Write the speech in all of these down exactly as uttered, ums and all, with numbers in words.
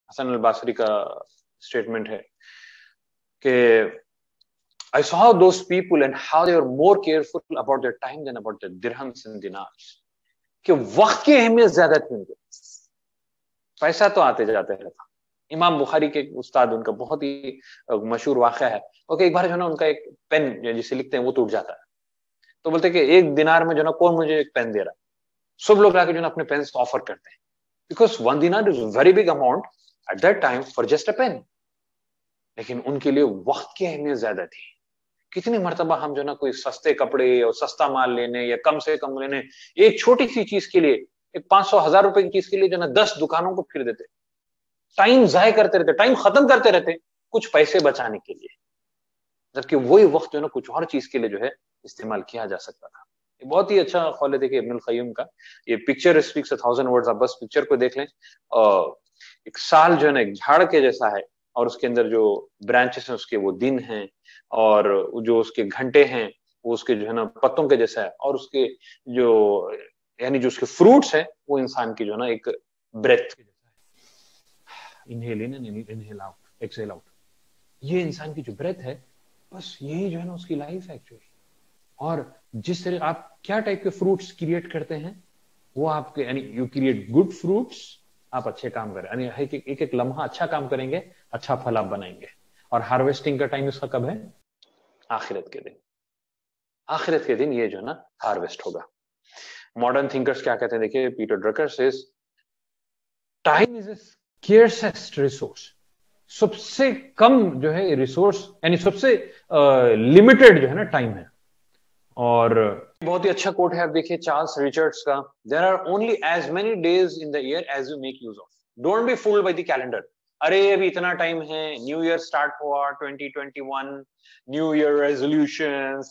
हसन अल बासरी का स्टेटमेंट है कि I saw those people and how they were more careful about their time than about their dirhams and dinars. कि वक्त की अहमियत ज्यादा थी उनके, पैसा तो आते जाते रहता। इमाम बुखारी के उस्ताद, उनका बहुत ही मशहूर वाक़या है, ओके, एक बार जो है ना उनका एक पेन जिसे लिखते हैं वो टूट जाता है, तो बोलते कि एक दिनार में जो ना कौन मुझे एक पेन दे रहा है। सब लोग आके जो ना अपने पेन ऑफर करते हैं, because one dinar is very big amount at that time for just a pen. लेकिन उनके लिए वक्त की अहमियत ज्यादा थी। कितनी मर्तबा हम जो ना कोई सस्ते कपड़े और सस्ता माल लेने या कम से कम लेने, एक छोटी सी चीज के लिए, एक पांच सौ हजार रुपए की चीज के लिए जो ना दस दुकानों को फिर देते, टाइम जाया करते रहते, टाइम खत्म करते रहते कुछ पैसे बचाने के लिए, जबकि वही वक्त जो ना कुछ और चीज के लिए जो है इस्तेमाल किया जा सकता था। ये बहुत ही अच्छा कौल है देखिए इब्नुल क़य्युम का, ये picture speaks a thousand words. आप बस पिक्चर को देख लें, एक साल जो है ना एक झाड़ के जैसा है, और उसके अंदर जो ब्रांचेस हैं उसके वो दिन हैं, और जो उसके घंटे हैं वो उसके जो है ना पत्तों के जैसा है, और उसके जो यानी जो उसके फ्रूट्स हैं वो इंसान की जो है ना एक ब्रेथ के जैसा है। Inhale in and inhale out, exhale out, ये इंसान की जो ब्रेथ है, बस यही जो है ना उसकी लाइफ है एक्चुअली। और जिस तरह आप क्या टाइप के फ्रूट्स क्रिएट करते हैं वो आपके, यानी यू क्रिएट गुड फ्रूट्स, आप अच्छे काम करें, यानी एक एक, एक लम्हा अच्छा काम करेंगे, अच्छा फल आप बनाएंगे। और हार्वेस्टिंग का टाइम इसका कब है? आखिरत के दिन। आखिरत के दिन ये जो है ना हार्वेस्ट होगा। मॉडर्न थिंकर्स क्या कहते हैं देखिए, Peter Drucker says time is a scarcest resource. सबसे कम जो है रिसोर्स, यानी सबसे लिमिटेड जो है ना टाइम है। और बहुत ही अच्छा कोट है, आप देखिए चार्ल्स रिचर्ड्स का, there are only as many days in the year as you make use of, don't be fooled by the calendar. अरे अभी इतना टाइम है, न्यू ईयर स्टार्ट हुआ, twenty twenty one, new year resolutions.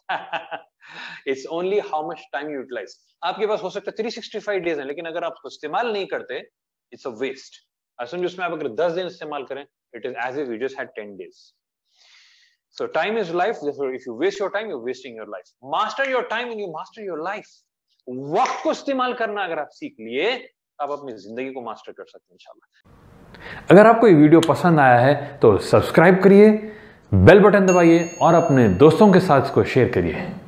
It's only how much time you utilise. आपके पास हो सकता है थ्री सिक्सटी फाइव डेज है, लेकिन अगर आप उसको इस्तेमाल नहीं करते, इट्स अ वेस्ट। समझो उसमें आप अगर दस दिन इस्तेमाल करें, it is as if you just had ten days. So time is life. Therefore, if you waste your time, you're wasting your life. Master your time and you master your life. वक्त को इस्तेमाल करना अगर आप सीख लिए, आप अपनी जिंदगी को मास्टर कर सकते हैं इंशाल्लाह। अगर आपको ये वीडियो पसंद आया है तो सब्सक्राइब करिए, बेल बटन दबाइए और अपने दोस्तों के साथ इसको शेयर करिए।